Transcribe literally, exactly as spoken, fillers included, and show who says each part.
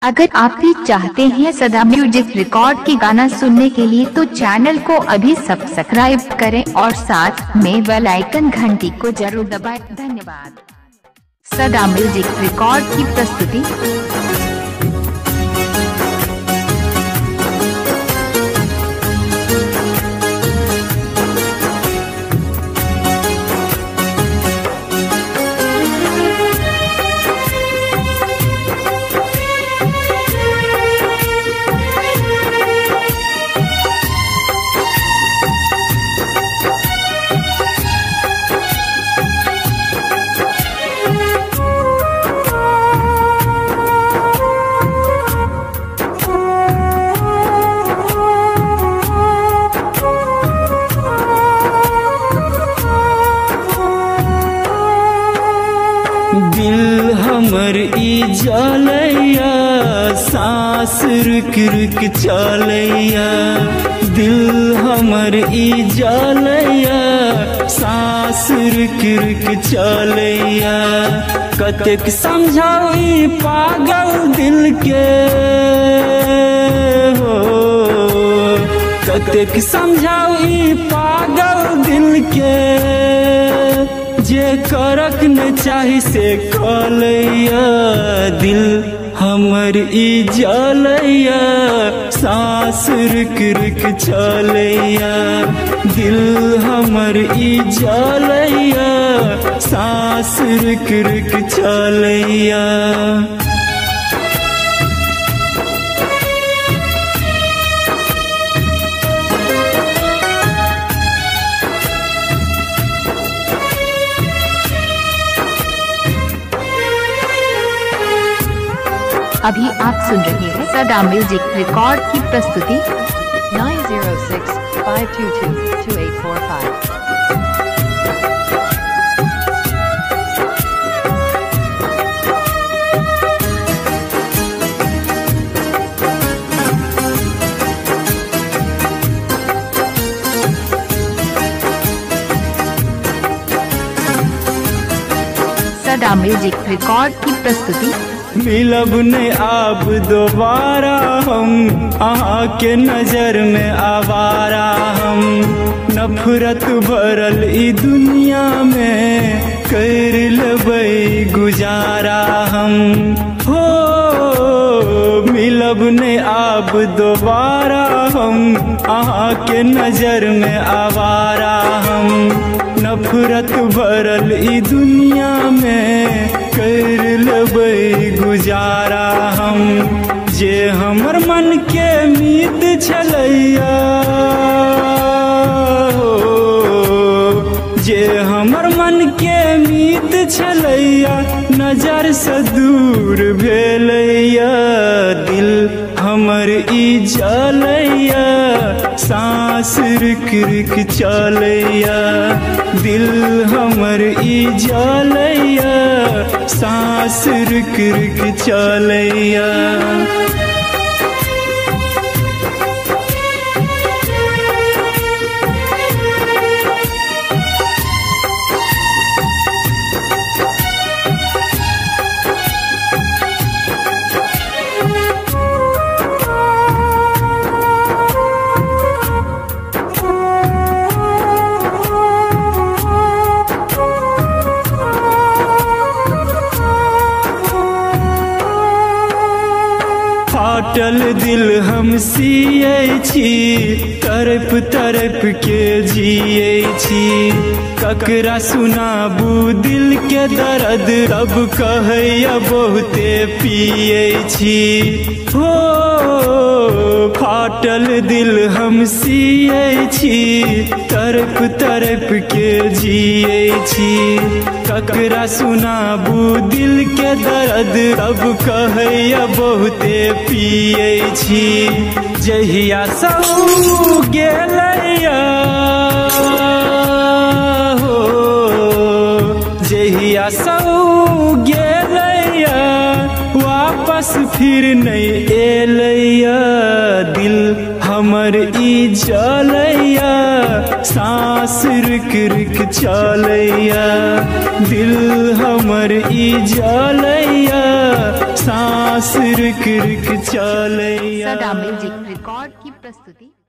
Speaker 1: अगर आप भी चाहते हैं सदा म्यूजिक रिकॉर्ड के गाना सुनने के लिए तो चैनल को अभी सब्सक्राइब करें और साथ में बेल आइकन घंटी को जरूर दबाएं। धन्यवाद। सदा म्यूजिक रिकॉर्ड की प्रस्तुति।
Speaker 2: दिल हमर ई जलैया, सांस रुक रुक चलैया। दिल हमर ई जलैया, सांस रुक रुक चलैया। कतेक समझाऊ ई पागल दिल के हो, कतेक समझाऊ ई पागल दिल के। जे करक न चाही से कलैया। दिल हमर ई जलैया, सांस रुक रुक चलैया। दिल हमर ई जलैया, सांस रुक रुक चलैया।
Speaker 1: अभी आप सुन रहे हैं सदा म्यूजिक रिकॉर्ड की प्रस्तुति।
Speaker 3: nine zero six five two two two eight four five।
Speaker 1: सदा म्यूजिक रिकॉर्ड की प्रस्तुति।
Speaker 2: मिलब ने आप दोबारा हम, अहाँ के नजर में आवारा हम। नफरत भरल ई दुनिया में कर लेबै गुजारा हम। हो मिलब ने आप दोबारा हम, अहाँ के नजर में आवारा हम। नफरत भरल ई दुनिया में कर लेबै गुजारा हम। जे हमर मन के मीत छलैया हो, जे हमर मन के मीत छलैया, नजर से दूर भेलैया। दिल हमर ई जलैया, सांस रुक रुक चलैया। दिल हमर ई जलैया, सांस रुक रुक चलैया। फाटल दिल हम सियै छी, तरफ तरफ के जियै छी। ककरा सुनाबू दिल के दर्द, तब कहैया बहुते पियै छी। हो फाटल दिल हम सियै छी, तरफ तरफ के जियै छी। ककरा सुनाबू दिल के दर्द, तब कहैया बहुते पियै छी। जहिया सऊ गेलैया हो, जहिया सऊ गेलैया, वापस फिर नहीं एलैया। दिल हमर ई जलैया सांस रुक रुक चलैया दिल हमर ई जलैया सांस रुक रुक चलैया।
Speaker 1: सदा म्यूजिक रिकॉर्ड की प्रस्तुति।